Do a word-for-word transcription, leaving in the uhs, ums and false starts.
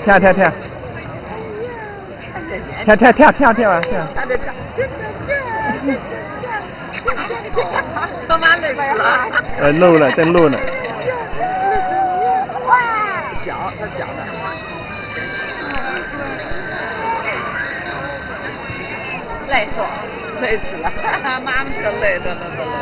跳跳跳，跳跳跳跳跳啊跳！ 都蛮累了。 呃，漏了，真漏了。 讲，他讲的。累死，累死了，妈妈可累的了都。